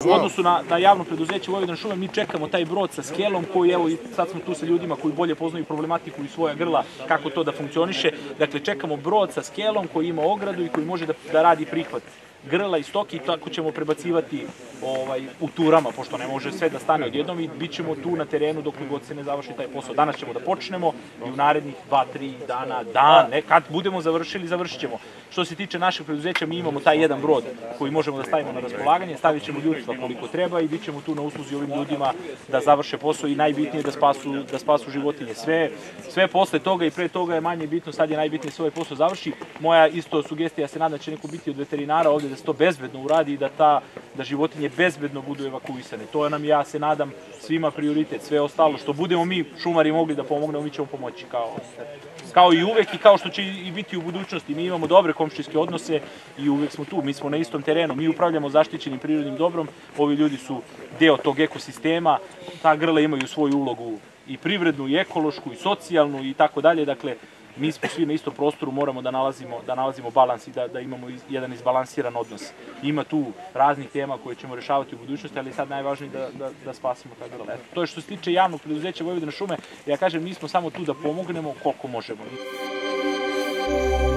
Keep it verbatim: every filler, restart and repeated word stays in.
U odnosu na, na javno preduzeće Vojvodina šume, mi čekamo taj brod sa skelom koji, evo, i sad smo tu sa ljudima koji bolje poznaju problematiku i svoja grla, kako to da funkcioniše. Dakle, čekamo brod sa skelom koji ima ogradu i koji može da, da radi prihvat grla i stoki i tako ćemo prebacivati ovaj, u turama, pošto ne može sve da stane odjednom i bit ćemo tu na terenu dok god se ne završi taj posao. Danas ćemo da počnemo i u narednih dva, tri dana, dan, ne, kad budemo završili, završit ćemo. Što se tiče našeg preduzeća, mi imamo taj jedan brod koji možemo da stavimo na raspolaganje, stavit ćemo ljudstva koliko treba i bit ćemo tu na usluzi ovim ljudima da završe posao i najbitnije da spasu, da spasu životinje. Sve, sve posle toga i pre toga je manje bitno, sad je najbitnije se ovaj posao završi. Moja isto sugestija, ja se nadam da će neko biti od veterinara ovde da se to bezbedno uradi i da, ta, da životinje bezbedno budu evakuisane. To nam, ja se nadam, svima prioritet. Sve ostalo što budemo mi šumari mogli da pomognemo, mi ćemo pomoći kao, kao i uvek i kao što će i biti u budućnosti. Mi imamo dobre komšijske odnose i uvek smo tu. Mi smo na istom terenu, mi upravljamo zaštićenim prirodnim dobrom, ovi ljudi su deo tog ekosistema, ta grla imaju svoju ulogu i privrednu, i ekološku, i socijalnu i tako dalje. Dakle, mi smo svi na istom prostoru, moramo da nalazimo, da nalazimo balans i da, da imamo iz, jedan izbalansiran odnos. Ima tu raznih tema koje ćemo rešavati u budućnosti, ali sad najvažnije da, da, da spasimo ta grla. To je što se tiče javnog preduzeća Vojvodina šume. Ja kažem, mi smo samo tu da pomognemo koliko možemo.